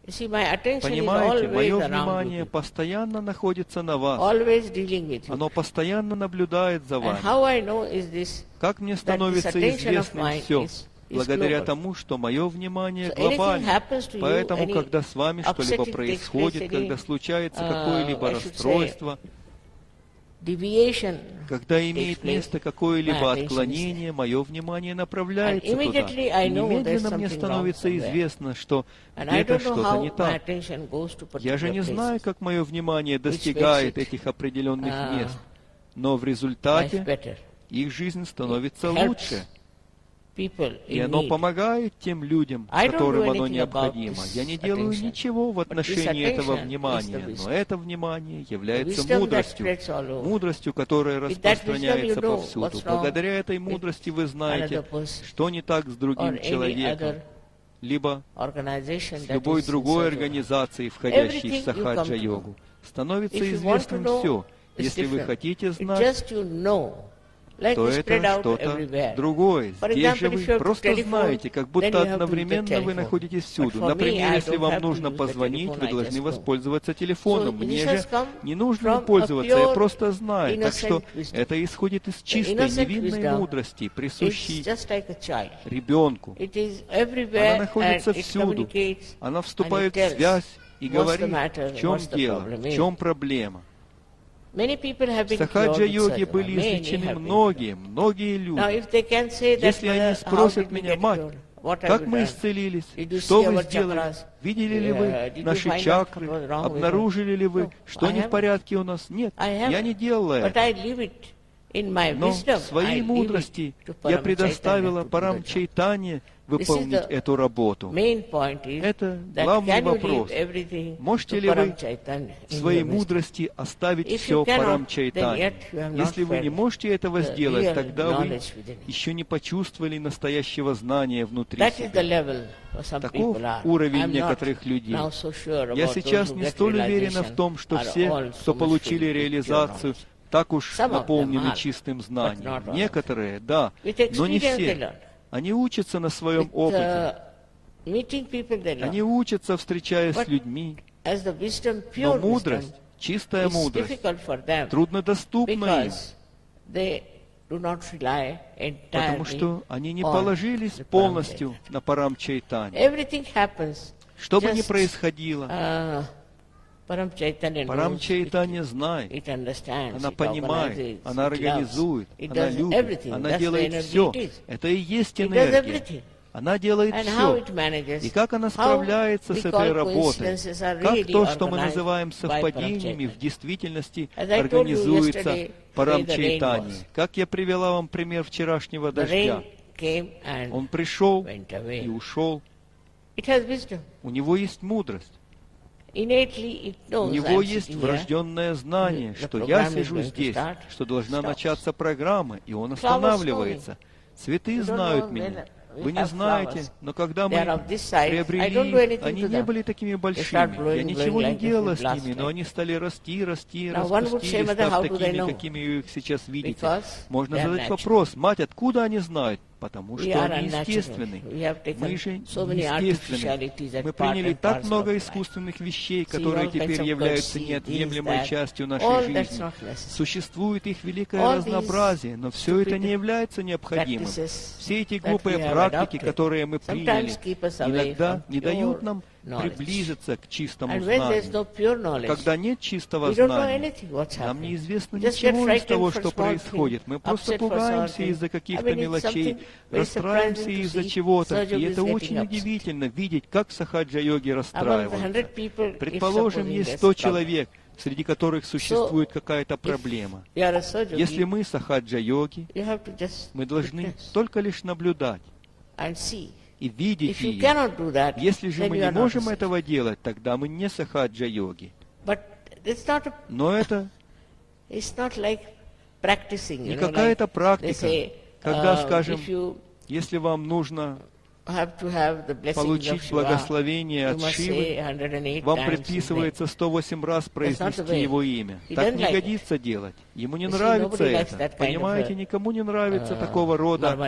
You see, my attention is Понимаете, always мое around внимание you, постоянно находится на вас. always dealing with you. Оно постоянно наблюдает за And вами. how I know is this, Как мне that this становится attention of известным mine все? is Благодаря global. тому, что мое внимание So anything глобально. happens to you, Поэтому, any когда с вами что-либо upsetting takes происходит, place, когда any, случается какое-либо I should say, расстройство, deviation когда takes имеет place, место какое-либо my attention is отклонение, мое внимание направляется And туда. immediately I И know немедленно there's мне something становится wrong somewhere. известно, что And I где-то don't know что-то how не my так. attention goes to Я же не particular знаю, places. как мое внимание makes достигает it, этих определенных мест, но в Life результате better. их жизнь становится Helps лучше. People И in оно need. помогает тем людям, I don't do которым оно anything необходимо. about this Я не делаю attention. ничего в отношении this этого attention внимания, is the но это внимание является wisdom that мудростью, spreads all over. мудростью, которая With that wisdom распространяется you know повсюду. what's wrong Благодаря этой with мудрости вы знаете, another person что не так с or другим any человеком, other либо organization с that любой is in другой search of. организацией, входящей Everything в you come to сахаджа-йогу. know. Становится If you want to известным know, все. it's Если вы different. хотите It's знать, just you know, like то it's spread это out что-то everywhere. другое. For Здесь же example, if you вы have просто telephone, знаете, как then будто you have to use the одновременно вы telephone. находитесь But всюду. for me, Например, I если don't вам have to нужно use the позвонить, telephone, вы I должны just know. воспользоваться телефоном. So Мне this же has come не нужно from им пользоваться, a я pure, просто знаю. Так что innocent wisdom. это исходит из чистой, innocent невинной wisdom мудрости, It's присущей just like a child. ребенку. It is Она everywhere находится and it всюду. communicates Она and вступает it в tells связь и what's the говорит, matter, в чем what's the дело, problem в is. чем проблема. Many people have В been cured with сахаджа-йоге sadhana. были Many излечены have been многие cured. люди. Now, if they can say that, Если они how спросят did we меня, get мать, cured? What have как you мы done? исцелились, Did you что see вы our сделали, chakras? видели ли вы Did you наши find out чакры, what was wrong with обнаружили ли вы, No, что I не в haven't. порядке у нас? Нет, I я haven't. не делала But это. I leave it in my Но wisdom. в своей I leave мудрости it to я Param предоставила Chaitanya to do the Парам job. Чайтане выполнить the эту работу. Main point is Это that главный can you вопрос. leave everything Можете to ли вы Param Chaitanya в in своей your wisdom? мудрости оставить If все you cannot, Парам then Чайтане? yet you have not Если вы не felt можете этого the сделать, real тогда вы knowledge within you. еще не почувствовали настоящего знания внутри That is the себя. level where some Таков people are. уровень I'm not некоторых людей. now so sure Я about сейчас those who не get столь уверена в realization том, что are все, all кто so much получили filled with pure реализацию, knowledge. так уж Some of them наполнены are, чистым but знанием. not all of them. Некоторые, да, With но не experience they все. learn. Они учатся на своем With опыте. meeting people they learn. Они учатся, встречаясь с But людьми. as the wisdom, Но pure мудрость, wisdom, чистая is мудрость, difficult for them труднодоступна им, because they do not rely потому entirely что они не on положились the Param полностью Chaitanya. на Парам Чайтане. Everything happens. Что бы ни just, происходило, Param Chaitanya Парам knows, Чайтанья знает, it understands, она it понимает, organizes, она it организует, loves, it она does любит, everything. она That's the делает energy все. it is. Это и есть It does энергия. everything. Она делает And how все. it manages, И как она how справляется we с этой call работой, coincidences are как really то, что мы organized называем by совпадениями, Param в действительности As I told you организуется yesterday, Парам the rain Чайтани. was. Как я привела вам пример вчерашнего The дождя. rain came and Он пришел went away. и ушел. It has wisdom. У него есть мудрость. Innately it У knows него I'm есть sitting here. врожденное знание, The что я program is сижу going to здесь, start. что должна Stops. начаться программа, и он Flowers останавливается. Цветы You don't знают know меня. whether we Вы не have знаете, flowers. но когда They мы are of this size. I don't do приобрели anything их, они to не them. были такими start большими. Я blowing, ничего blowing не like делала they с blast ними, но like. они стали расти, Now, one would say, распустились, mother, став how do they такими, know? какими вы их сейчас видите. Because Можно they are задать natural. вопрос, мать, откуда они знают? Потому We что are они unnatural. естественны. We have taken Мы же so many естественны. artificialities as Мы part приняли and так parcel много of life. искусственных вещей, See, которые all kinds теперь of являются currency, неотъемлемой this, that. частью All нашей that's жизни. not necessary. Существует их великое All разнообразие, но все это не является необходимым. practices Все эти that глупые we have практики, adopted которые мы приняли, sometimes keep us away иногда from не pure дают нам knowledge. приблизиться к чистому And when there's знанию. no pure knowledge, Когда нет чистого we don't know знания, anything what's нам happening. неизвестно We just get ничего из frightened того, for что small происходит. things, Мы просто upset for пугаемся small из-за things. каких-то I mean, it's мелочей, something very расстраиваемся surprising to из-за see чего-то. Sahaja И is это getting очень upset. удивительно видеть, как сахаджа-йоги Among the 100 расстраиваются. people, if Предположим, supposing есть there's 100 problem, человек, среди которых существует какая-то проблема. you are a Sahaja Если yogi, мы сахаджа-йоги, you have to just мы должны witness только лишь наблюдать and see. и видеть If you ее. cannot do that, Если же then мы you не are not a можем Sahaja. этого делать, тогда мы не сахаджа-йоги. But it's not Но это like practicing. не You know, какая-то like they практика, say, когда, скажем, if you если вам нужно have to have the blessings of получить Shiva, благословение you от must Шивы, say 108 вам times his name. предписывается 108 раз not the произнести way. его имя. He Так doesn't не like годится делать. Ему не You see, нравится nobody likes это. that kind of Понимаете, a, никому не нравится такого рода murmuring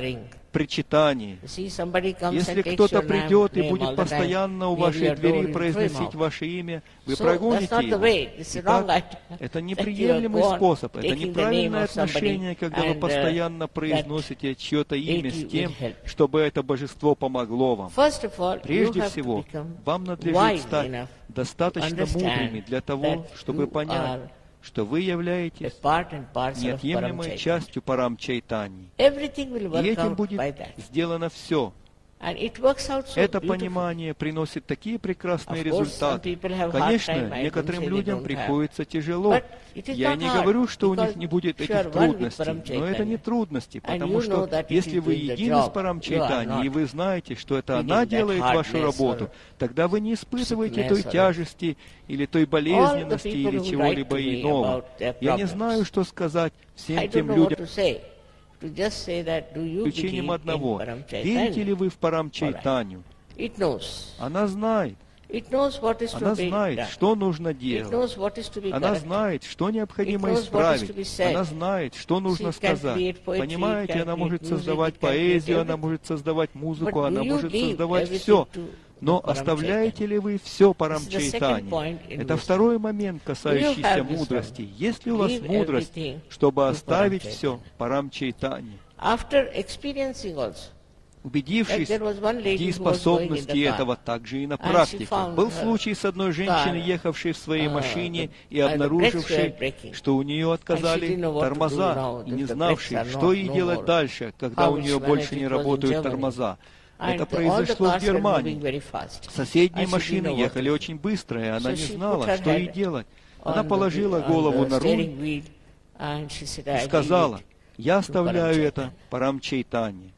причитании. You see, somebody comes Если and takes кто-то your придет и name all будет the time постоянно у near вашей your door двери in frame произносить of. ваше имя, вы So, прогоните that's not the его. way. It's the wrong Итак, idea. это That you неприемлемый are способ, это taking the name неправильное of somebody отношение, когда вы and, постоянно произносите чье-то имя deity с тем, will help. чтобы это божество помогло вам. First of all, you Прежде have to всего, become вам надлежит wise стать enough достаточно understand мудрыми для того, that чтобы you понять, are что вы a являетесь part and parcel of неотъемлемой Param частью Парамчайтани. Everything will И work этим out будет by that. сделано все. And it works out so Это beautifully. понимание приносит такие прекрасные Of course, some результаты. people have hard Конечно, time. I don't некоторым say they людям don't приходится тяжело. But it is Я not не hard, говорю, что у них because не будет if you are этих one with трудностей, Param но это не Chaitanya, трудности, and потому you что know that it если is вы doing the едины с job, Парам you are Чайтани, и not вы знаете, что это feeling она that делает вашу hardness работу, or тогда вы не испытываете sickness той or тяжести или той болезненности people или who чего-либо write to me иного. about their Я не problems. знаю, что сказать I всем don't тем know what людям, to say. To just say that, do you исключением believe in одного. Param Верите ли Chaitanya? вы в Парам Чайтаню? It knows. Она знает. It knows what is Она to be знает, done. что нужно It делать. knows what is to be Она corrected. знает, что необходимо It knows what is to исправить. be said. Она знает, что нужно She can сказать. create poetry, Понимаете, can она create может music, создавать it can create поэзию, она everything. может создавать музыку, But она do you может leave создавать everything все. to Но the Param оставляете ли вы все Парам This is the second Чайтани? point in Это wisdom. второй момент, касающийся have wisdom? мудрости. Есть ли у вас Leave мудрость, everything чтобы to оставить Param все Парам Чайтани? After experiencing also, Убедившись Like there was one в lady who was going in дееспособности the car, этого также и на and she практике. found Был her случай с одной женщиной, car, ехавшей в своей машине и the brakes were обнаружившей, breaking. что у нее отказали didn't know what to do тормоза, now, и that не the brakes знавшей, are что not ей no делать more. дальше, когда How у will нее she больше manage? не It was in работают Germany. тормоза. And Это all the произошло в cars were moving Германии. very fast. Соседние And she didn't машины know what ехали to do. очень быстро, и она So не she знала, put her что ей head делать. Она on the положила wheel- голову on the на руль steering wheel, and she said, и "I leave сказала: it «Я to оставляю Param это Парам Чайтани».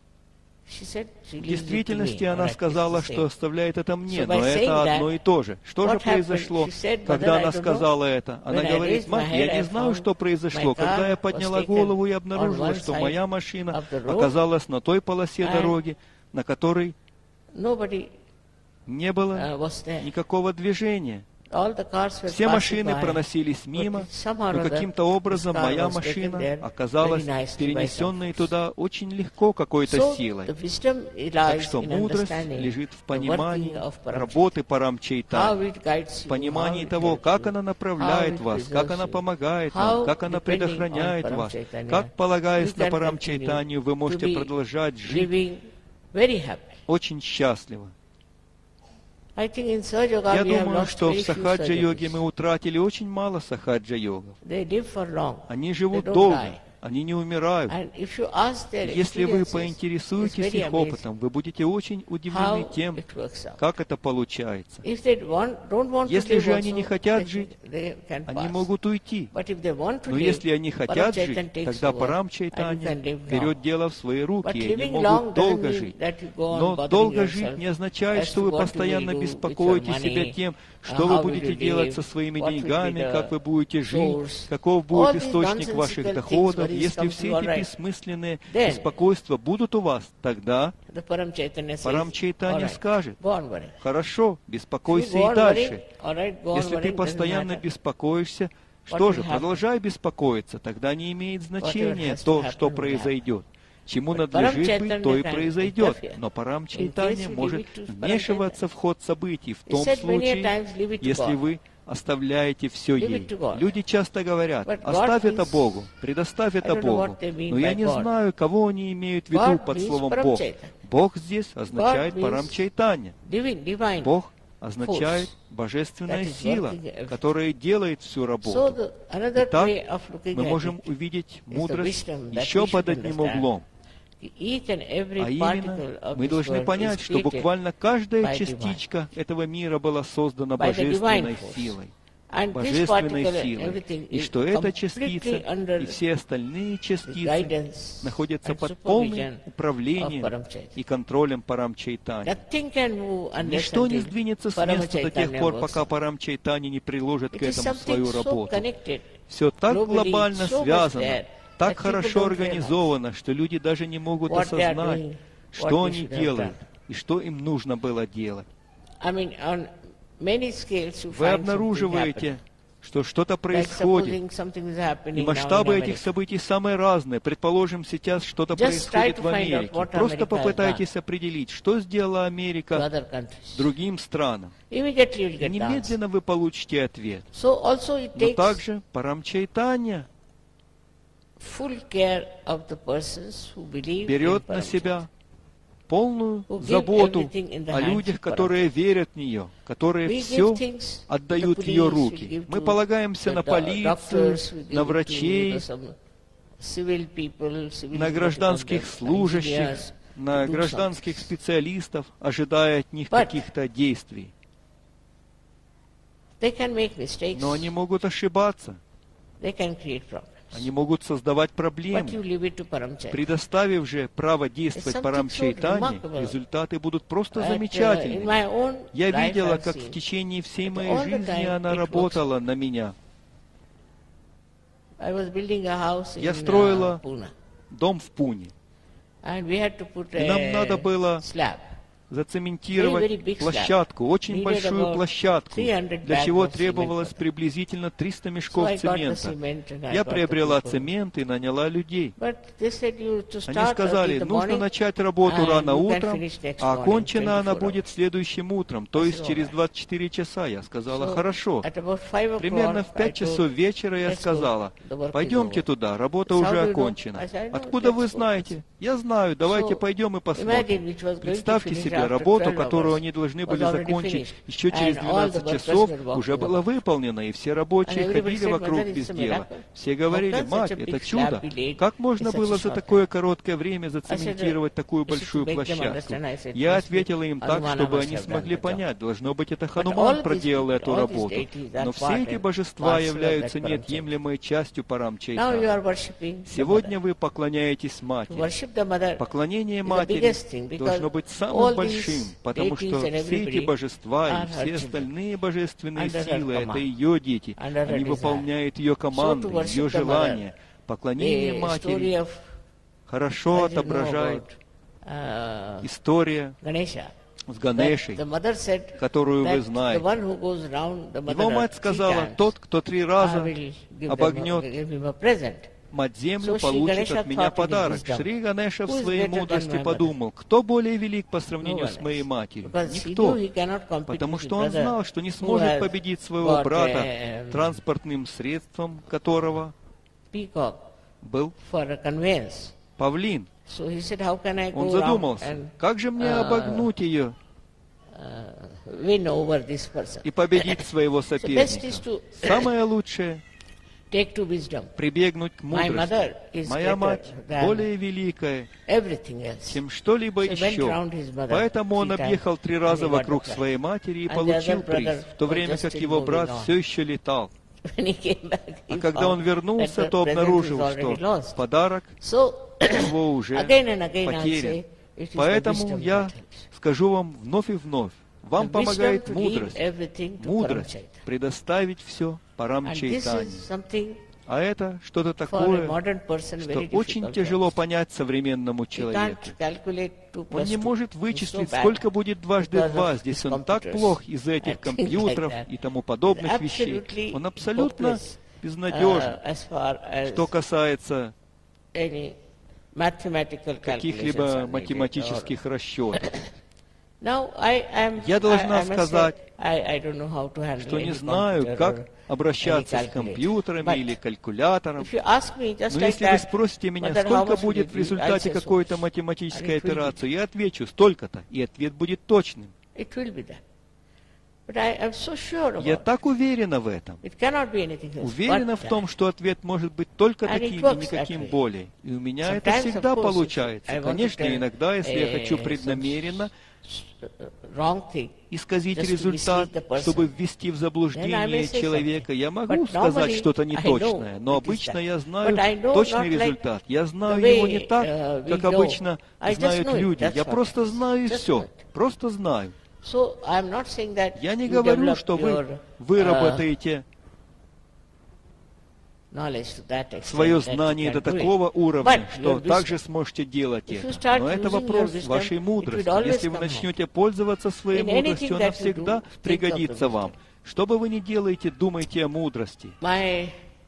She said, she В leaves it to действительности me. она All right, сказала, it's the что same. оставляет это мне, So но by saying это that, одно и то же. Что же what happened? произошло, She said, когда "Mother, I она don't know. сказала это? Она When I говорит: raised my «Мать, я head, не I знаю, found что произошло. my Когда я car подняла was taken голову и on обнаружила, one что side моя машина of the road, оказалась на той полосе and дороги, на которой Nobody не было was there. никакого движения. All the cars were Все passing машины by. проносились мимо, But somehow or но other, каким-то образом this car моя was taken машина there оказалась very nicely by перенесенной some туда очень легко какой-то So, силой. the wisdom Так lies что in мудрость understanding лежит в the понимании working of Param работы Парам Chaitanya. How Чайтани, it guides в you, понимании how it того, helps как you, она how направляет it вас, как preserves она you, помогает how, вам, как она depending on предохраняет Param вас, Chaitanya, как, полагаясь you на can Парам continue Чайтанию, вы to можете be продолжать жить living very happy. очень счастливо. I think in Sahaja Yoga Я we have думаю, lost что в very few сахаджа-йоге Sahaja мы утратили очень мало сахаджа-йогов. They live for long. Они They живут don't долго, die. они не умирают. And if you ask their Если вы experiences, поинтересуетесь it's very их amazing опытом, вы будете очень удивлены how тем, it works out. как это получается. If they don't want to Если live же они also, не хотят they жить, can они pass. могут уйти. But if they want to Но live, если они Param хотят жить, Chaitanya takes тогда over, Парам and you Чайтани can live берет long. дело в свои руки, But и они living могут long долго doesn't жить. mean that you go on Но bothering долго жить yourself не означает, as что to вы what постоянно will you do with your беспокоите себя money, тем, что how вы will будете you делать live, со своими what will be деньгами, the как вы будете жить, source. каков All будет these источник nonsensical ваших things, доходов. worries Если come все to эти all right. бессмысленные Then беспокойства будут у вас, тогда the Param Chaitanya says, Парам all Чайтани right, скажет: go on worrying. хорошо, If you беспокойся go и on дальше. worrying, all right, go on Если ты worrying, doesn't постоянно matter. беспокоишься, What что will же, happen? продолжай беспокоиться, тогда не имеет значения has to то, happen что will happen. произойдет. Чему But надлежит Param быть, Chaitanya то и can произойдет. interfere. Но Парам In case Чайтани you может leave it to Param вмешиваться в ход событий в He том said many a случае, times, leave it to если God. вы оставляете все Leave ей. it to God. Люди часто говорят: But God оставь это means- Богу, предоставь это don't know Богу. what they mean Но я by не God. знаю, кого они имеют в виду God под means словом Param Бог. Chaitanya. Бог здесь означает means Парам Чайтани. Divine. Бог означает force божественная that is сила, working everything. которая делает всю So работу. another Итак, way of looking мы at можем it увидеть the мудрость wisdom that еще we под should одним understand. углом. Each and every А particle именно, of мы this должны world понять, is что created буквально каждая by частичка этого мира была создана by the divine божественной force. силой. And this Божественной particle and силой. everything И is что эта completely частица under и все остальные the частицы guidance находятся and под полным supervision of управлением Param Chaitanya. и контролем Парам Чайтани. Nothing can move unless Ничто не until сдвинется с Param места до тех Chaitanya пор, works. пока Парам Чайтани не приложит к It is этому something свою so работу. connected, Все так globally, глобально so much связано, there, так that people хорошо don't организовано, что люди даже не могут what they are осознать, doing, что what they они should have делают done. и что им нужно было делать. I mean, on many scales you Вы find something обнаруживаете, happening. что что-то Like происходит. supposing something is И happening now in масштабы этих America. событий самые разные. Предположим, сейчас что-то Just try происходит to в find out Америке. what Просто America has попытайтесь определить, что сделала To Америка other countries. другим странам. Immediately you'll И get the answer. немедленно вы получите ответ. So also it Но takes также Парамчайтанья full care of the persons who believe in берет на Paramchai. себя полную Who give заботу everything in the о hands людях, of которые верят в нее, которые We все give things to отдают the в ее police, we руки. give Мы to полагаемся the на полицию, doctors, we give на to врачей, some civil people, civil на гражданских engineers, служащих, на to do гражданских something. специалистов, ожидая от них But каких-то действий. They can make mistakes. Но они могут ошибаться, They can create problems. они могут создавать But you проблемы. leave it to Paramchai. Предоставив же право действовать It's something Парамчайтане, so remarkable. результаты будут просто In замечательными. my own Я life видела, I've как seen в течение всей that моей all the жизни time она it works. работала на меня. I was building a house Я in строила Pune, дом в Пуне. and we had to put И нам надо было a slab. зацементировать Very big площадку, очень Needed большую about площадку, 300 для bags чего of cement требовалось for that. приблизительно 300 So мешков I got the цемента. cement and I Я got the приобрела people. цемент и наняла людей. But they said you to Они start early сказали, in the нужно morning, начать работу and рано you can утром, finish next а morning, окончена она 24 будет следующим утром, то I есть said, через "All right." 24 часа. Я сказала, So, хорошо. at about 5 o'clock, Примерно в 5 I часов told, вечера я "Let's go. сказала, The work is пойдемте over." туда, работа How уже do you know? окончена. I said, "I know, Откуда вы let's go." знаете? Я знаю, давайте So, пойдем и imagine посмотрим. which was going to Представьте finish себе, after работу, 12 которую hours они должны was были already закончить finished. еще через And all the 12 workers часов, were walking уже было about. выполнено, и все рабочие And everybody ходили said, вокруг "Mother, без it's a дела. miracle. Все говорили, How can мать, such a это big чудо. slab be laid Как in можно such a было за short такое короткое время I said, зацементировать такую this is to большую make them площадку? understand. I said, Я "Must be ответила им так, Hanumana чтобы must они have смогли done the job." понять. Должно быть, это all Хануман these проделал people, эту all these работу. deities are Но все part эти and божества parcel of являются that Paramchai. неотъемлемой частью Now you Парамчайтаны. are worshipping the Сегодня mother. вы поклоняетесь To матери. worship the mother Поклонение is the матери biggest thing, because должно быть all самым these большим, потому deities что and все эти everybody божества are и her все children. остальные божественные Under her силы — это command. ее дети. Under her Они desire. выполняют ее команды, worship ее the желания. Поклонение The story матери of, хорошо as you know отображает about, история Ganesha. с That Ганешей, the mother said которую вы that the знаете. one who goes round the Его mother мать 3 сказала, times, тот, кто 3 I раза will give обогнет him a present. мать-землю, So Shri получит Ganesha от меня thought in his подарок. wisdom, Шри Ганеша в who is своей better than мудрости my подумал, кто более велик по No сравнению one с моей else. матерью? Because he Никто. knew he cannot compete Потому with his что он brother, знал, что не who сможет has победить своего got брата, a транспортным средством которого peacock был for a conveyance. павлин. So he said, how can I Он go задумался, around как же мне обогнуть ее and win over this person? и победить своего So best is соперника? to Самое лучшее take to wisdom. — прибегнуть к My мудрости. mother is Моя better мать than более великая, everything else. чем что-либо So he went еще. round his mother Поэтому он 3 times, объехал 3 and раза he got вокруг the prize. своей матери и And the получил other приз, brother в то was время just как still его moving брат on. все еще летал. When he came back, А he когда он found вернулся, that the то present is обнаружил, already что lost. подарок So, его уже again and again I'll потерян. say, it is the Поэтому wisdom я that helps. скажу вам вновь и вновь, вам The wisdom помогает to leave мудрость. everything to Мудрость Paramchai. предоставить все And this Парамчайтане. is something А это что-то for a такое, modern person что very очень difficult. тяжело to понять современному understand. He человеку. can't calculate 2 Он plus не 2. может It's so вычислить, bad. сколько будет дважды because два. of Здесь these он так computers плох из-за этих and things like компьютеров that. и тому подобных It's вещей. absolutely Он абсолютно hopeless, безнадежен. as far as Что касается any mathematical calculations каких-либо are needed or- математических расчетов. Now, Я должна I must say, сказать, I don't know how to handle что не any знаю, computer как or обращаться any с компьютерами calculator. или But калькулятором. if you ask me just Но like если вы that, спросите меня, Mother, how сколько much will будет it в be? результате I'll say so. какой-то математической And it will be. операции, я отвечу столько-то, и ответ будет точным. It will be that. But I am so sure Я about it. так уверена в этом. It cannot be anything else. Уверена but в том, что ответ может быть только And it таким и works никаким that way. более. И у меня это Sometimes, всегда of course, получается. I want to Конечно, tell, иногда, если я хочу some преднамеренно wrong thing. исказить just to результат, mislead the person. чтобы ввести в Then I заблуждение may say человека, something. я могу But сказать normally что-то I неточное, know но it is обычно that. я знаю But I know точный not like результат. Я знаю the его way, не так, we как know. обычно I just знают know it, люди. that's Я what просто it is. знаю и Just все. know it. Просто знаю. So I am not saying that Я не you говорю, develop что your, вы выработаете knowledge to that extent свое that you знание can до do it. такого уровня, But что your wisdom, также сможете делать if you это. start Но это using вопрос your wisdom, вашей it мудрости. will always Если вы come начнете пользоваться своей In anything мудростью, она that you do, всегда think of the пригодится wisdom. вам. Что бы вы ни делаете, думайте о мудрости. My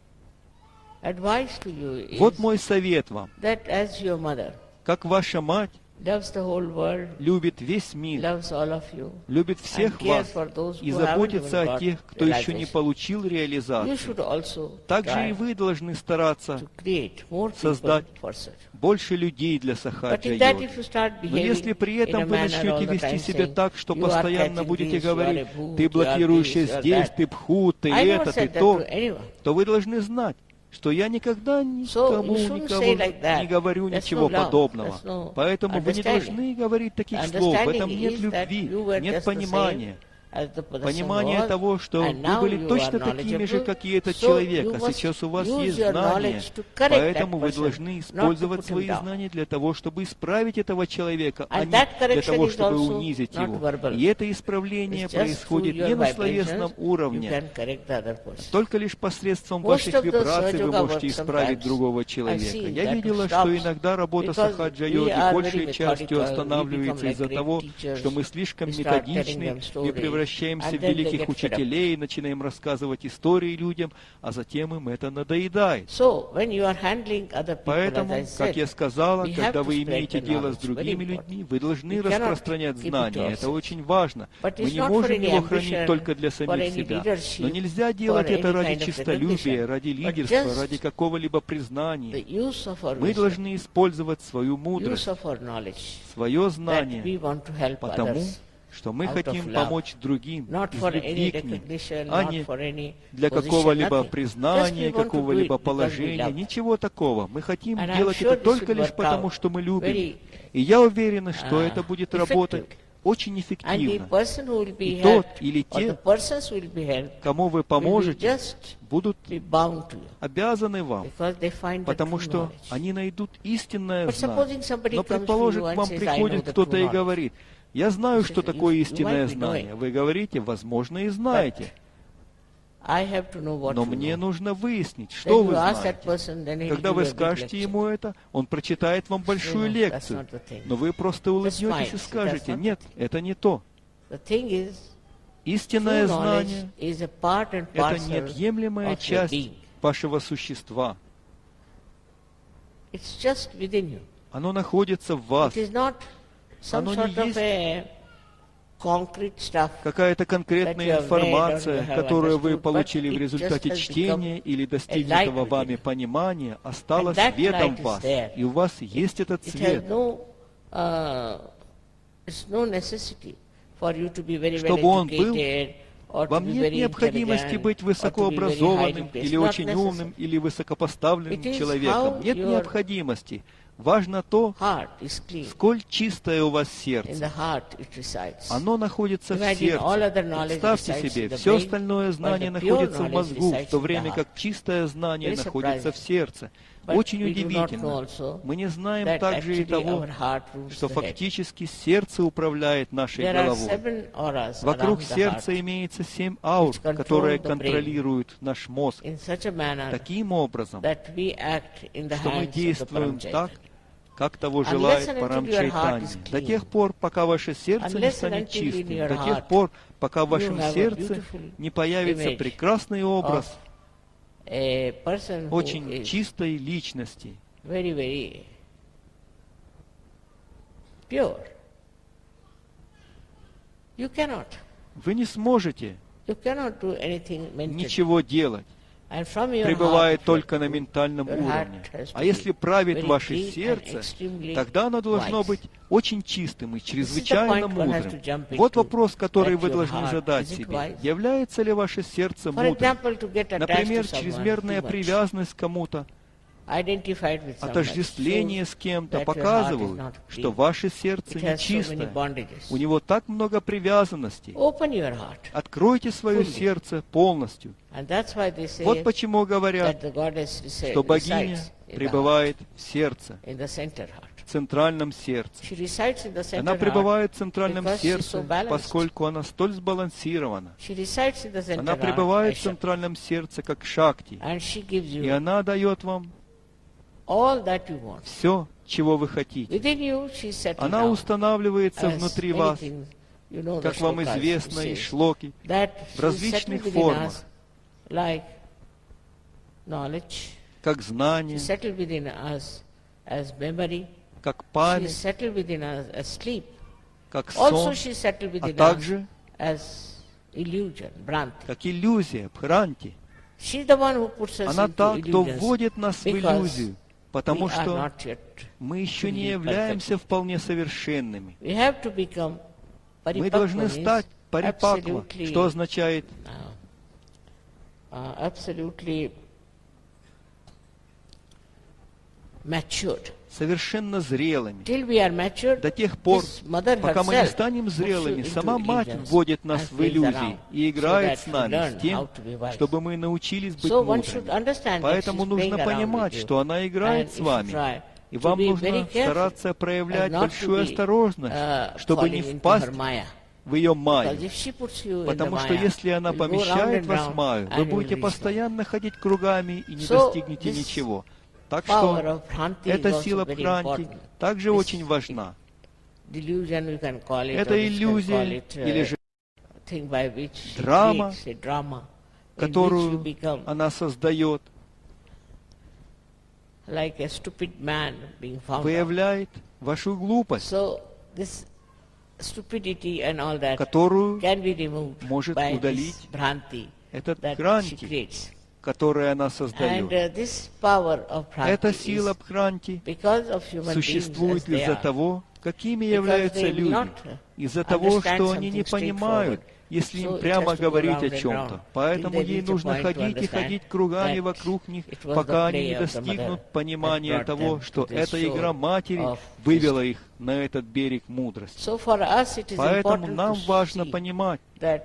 advice to you is Вот мой совет вам. that as your mother Как ваша мать loves the whole world, любит весь мир, loves all of you, любит всех and cares вас for those и who haven't заботится even о got тех, кто еще не realization, получил you реализацию. should also Также и try вы должны стараться to create more people создать for such. больше людей для But сахаджа in that, йоги. if you start Но если при behaving in a этом вы manner all начнете the вести time себя saying, так, что you are постоянно catching будете this, you are говорить, a bhoot, ты you are блокирующий this, you are здесь, that. ты бхут, ты I never это, ты said that то, to anyone. то вы должны знать, что я никогда никому, you shouldn't никого say like that. не говорю That's ничего no love. подобного. That's no Поэтому вы не understanding. должны говорить таких слов. В этом Understanding нет is that любви, you were нет just the понимания. same as the person Понимание was, того, что and вы now были you точно are такими же, knowledgeable, как и этот so человек, you а must сейчас у вас use есть your знания, knowledge to correct поэтому that вы person, должны not to использовать put him свои down. знания для того, чтобы исправить этого человека, а And не that для correction того, is чтобы also унизить not его. verbal. И это исправление It's just through происходит your не на vibrations, словесном you уровне, can correct the other person. только лишь посредством Most ваших of the вибраций вы Sahaja можете work исправить sometimes, другого I've человека. seen Я that видела, stops что иногда работа because сахаджа we йоги are большей very частью methodical, we останавливается become like из-за great того, teachers, что мы слишком we start telling методичны, them мы stories, превращаемся and в then they великих get fed up. учителей и начинаем рассказывать истории людям, а затем им это надоедает. So, when you are handling other people, Поэтому, as I said, как я сказала, we have когда to вы spread имеете the дело с knowledge. другими Very людьми, important. вы должны We cannot распространять keep it to знания. ourselves. Это очень важно. But Мы it's не not for можем any его хранить ambition, только для for самих any себя. leadership, Но нельзя for делать это any ради kind of честолюбия, recognition, ради but лидерства, just ради какого-либо признания. the use of our Мы wisdom, должны использовать свою use мудрость, of our knowledge, свое that знание, we want to help потому others, что мы out хотим of love. помочь другим not из for любви any к ним, recognition, а not не for any для position, какого-либо nothing. Just we признания, want to do какого-либо it because we положения, love. ничего такого. Мы хотим And I'm делать sure это this только will лишь work потому, out что мы любим. very, И я уверена, что это будет effective. работать очень And the эффективно. person who will be И тот helped, или or the те, persons who will be helped, кому вы will be поможете, just будут be bound to you, обязаны вам, because they find the потому true что knowledge. они найдут истинное But supposing знание. somebody Но, comes to предположим, you к and вам says, "I know приходит the кто-то true и knowledge." говорит, я знаю, что You такое might истинное be знание. knowing. Вы говорите, возможно, и знаете. I have to know what Но you мне know. нужно выяснить, Then что you вы ask that знаете. person, then he'll Когда give вы you a big скажете lecture. ему это, он прочитает вам большую No, лекцию. that's not the thing. Но вы просто улыбнетесь и fine. скажете, That's not нет, это не то. The thing is, Истинное true knowledge знание is a part and – это parcel неотъемлемая of your часть being. вашего существа. It's just within you. Оно находится в вас. It is not some Оно не sort of есть a concrete stuff. Какая-то that you конкретная have read or you информация, have которую вы understood, получили but в it результате just has чтения become или a достигнутого light вами within. понимания, остало And that светом light в is вас. there. И у вас есть этот It has свет. it's no necessity for you to be very Чтобы well он был, educated or to вам be нет very необходимости intelligent быть or to be very высокообразованным highly placed. или Not очень умным necessary. или высокопоставленным It is человеком. how Нет your необходимости. Важно то, Heart is clean. сколь чистое у вас In сердце. the heart it resides. Оно находится в Imagine all сердце. other knowledge Представьте resides себе, in the все brain, остальное знание while the pure находится в knowledge мозгу, в resides то in the время heart. как чистое знание Very находится surprising. в сердце. But Очень we do not know удивительно. also Мы не знаем that также и actually того, our heart rules что the head. фактически сердце управляет нашей There are головой. 7 auras Вокруг around the сердца heart имеется 7 аур, which control которые the brain контролируют наш мозг in such a manner таким образом, that we act in the что мы hands of the действуем Paramjayata. так, как того Unless желает and until Парам your heart Чайтанья. is До clean. тех пор, пока ваше сердце не Unless and станет until in чистым, your до тех heart пор, пока в you вашем have a сердце beautiful не появится image прекрасный образ of a person who очень is чистой личности, very, very pure. You cannot вы не сможете do anything mentally. ничего делать, And from your пребывая heart, только на ментальном your heart уровне. has to А если be правит very ваше clean and сердце, extremely тогда оно должно wise. быть очень чистым и This is the чрезвычайно point one has to мудрым. jump Вот into, вопрос, который that вы your должны heart, задать is it себе. wise? Является ли ваше сердце For мудрым? example, to get attached Например, to someone чрезмерная too much, привязанность к кому-то, identified with someone, отождествление shows с кем-то that your heart is показывают, not что clean. ваше сердце It has so many нечистое. bondages. У него так много привязанностей. Open your heart. Откройте свое Fully. сердце полностью. And that's why they say Вот почему that говорят, the goddess что богиня resides in the пребывает в сердце, heart, in the center heart. в центральном сердце. She resides in the center Она heart пребывает в центральном because she's so сердце, balanced. поскольку она столь сбалансирована. She resides in the center Она heart пребывает as в Shakti. центральном сердце, как Шакти. And she gives И you она дает вам all that you want. все, чего вы хотите. Within you, she settles Она down устанавливается as внутри вас, anything You know the как вам shlokas, известно, it из says шлоки, that в she различных settled within формах, us like knowledge, как she знание, settled within us as memory, как she память, settled within us as sleep. как Also сон, she settled а within us также as illusion, bhranti. как иллюзия, бхранти. She's the one who puts us Она into та, кто illusions вводит нас в because иллюзию, we потому are что not yet мы еще не fully являемся вполне совершенными. We have to become Мы должны paripakva, стать парипаква, absolutely, что означает absolutely matured. совершенно зрелыми. Till we are matured, До тех пор, this mother пока мы не herself станем puts you зрелыми, into сама мать illusions вводит нас and в plays иллюзии around, и so играет that с we нами, learn с тем, how to be wise. чтобы мы научились быть So one should мудрыми. understand that Поэтому she's нужно playing around понимать, with you. что она играет And с you should вами. try И to вам be нужно very careful стараться проявлять and not to большую be, осторожность, чтобы не falling into впасть her maya. в ее Because маю. if she puts you in the Потому что maya, если она you'll go round помещает and вас round в маю, and вы you'll будете reach nowhere. постоянно ходить кругами и не So, достигнете this ничего. Так Power что of Bhranti is эта also сила very Бхранти important. также This очень важна. Delusion we can call it, or Это we can call иллюзия it, или же thing by which she драма, creates a drama, in which you которую become она создает, like a stupid man being found out. выявляет вашу глупость, So this stupidity and all that которую can be removed может by удалить this Bhranti этот that she Бхранти, creates. который она And создает. this power of Эта Bhranti сила is Бхранти because of human beings as существует they из-за are. того, какими Because являются they will люди, not из-за того, understand что они не something понимают, straightforward. если So им it прямо has to go говорить round о and чем-то. round Поэтому till they ей reach a нужно point to ходить и understand ходить кругами that вокруг них, it was пока the они play не of the достигнут mother понимания that brought того, them что to this эта игра shore матери of вывела их на этот берег мудрости. So for us it is Поэтому important нам to важно see понимать, that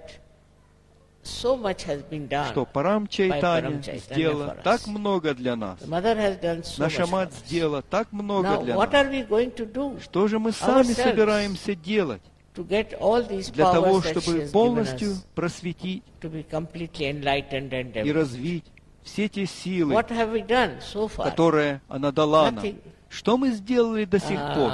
so much has been done. что Парам Чайтанья Парам Чайтанья сделала for us. так много для нас. The mother has done so Наша much мать for us. сделала так много Now для what нас. are we going to do Что же мы сами ourselves собираемся делать to get all these для того, powers that she чтобы has given полностью us просветить to be completely enlightened and и developed? развить все те силы, What have we done so far? которые она дала нам? Nothing. Что мы сделали до сих пор?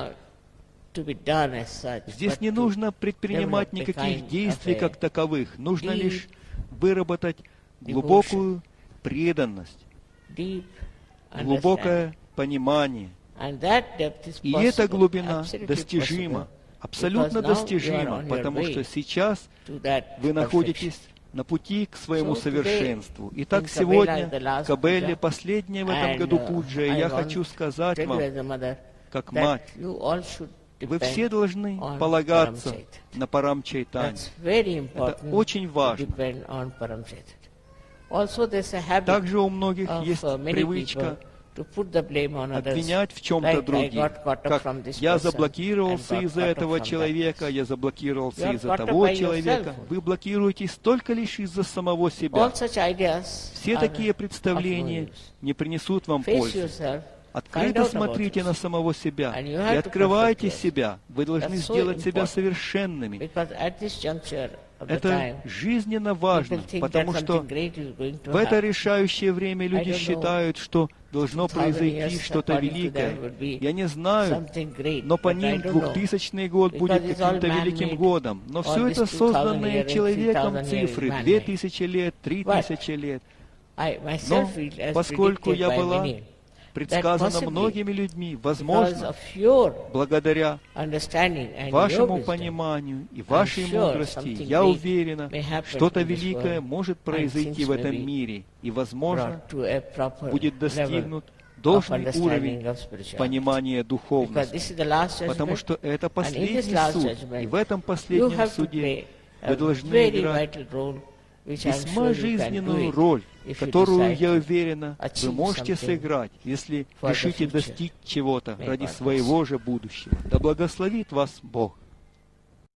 To be done as such, Здесь but не to нужно предпринимать develop a никаких kind действий of a как таковых. Нужно deep лишь выработать глубокую преданность, deep understanding. глубокое понимание. And that depth is И possible, эта глубина absolutely достижима, possible, абсолютно because now you are достижима, on your потому way что сейчас to that вы perfection. находитесь на пути к своему So today, совершенству. Итак, in Kabela, сегодня the last в Кабеле, puja, последняя в этом and, году пуджа, и I я want хочу сказать tell you вам, as a mother как that мать, you all should вы depend все должны on полагаться Param Chaitanya. на Парам Чайтанью. That's very important очень to важно. depend on Param Chaitanya. Also, there's a habit Также у многих of есть many привычка people to put the blame on others. обвинять в чем-то Like, I других. got caught up Как from this я person заблокировался and got из-за caught up этого from that человека, я заблокировался You are из-за caught up того by человека. yourself. Вы блокируетесь только лишь из-за самого себя. All such ideas Все are такие of no представления use. не принесут вам Face пользы. yourself, find Открыто out about смотрите на yourself. самого себя And you и have to открывайте perfect yourself. себя. Вы должны That's so сделать себя important. совершенными. Because at this juncture of the Это time, жизненно важно, people think потому that что something great is going to в это happen. решающее время люди I don't know, считают, что должно 2000 произойти years что-то according to them великое. would be Я не знаю, something great, но по but I ним don't know. 2000 год Because будет it's all каким-то великим man-made. годом. Но All все these это 2000 созданные years, человеком 3000 years цифры. man-made. 2000 лет, 3000 лет. I Но myself feel as поскольку predicted я by была many, предсказано possibly многими людьми, because возможно, of your благодаря understanding and your вашему wisdom, пониманию и вашей sure мудрости, something я great уверена, may happen что-то in this великое world, может and произойти things в may этом be мире. И, возможно, brought to a proper будет level достигнут of должный understanding уровень of spirituality. понимания Because духовности. this is the last Потому judgment, что это and in this последний last суд. judgment, И в этом you последнем have to суде play вы a должны very играть vital role, which I'm весьма sure you can do жизненную it роль, if you которую, decide я to уверена, вы achieve можете something сыграть, если for the решите future. достичь чего-то May ради God bless своего же будущего. Да благословит вас Бог.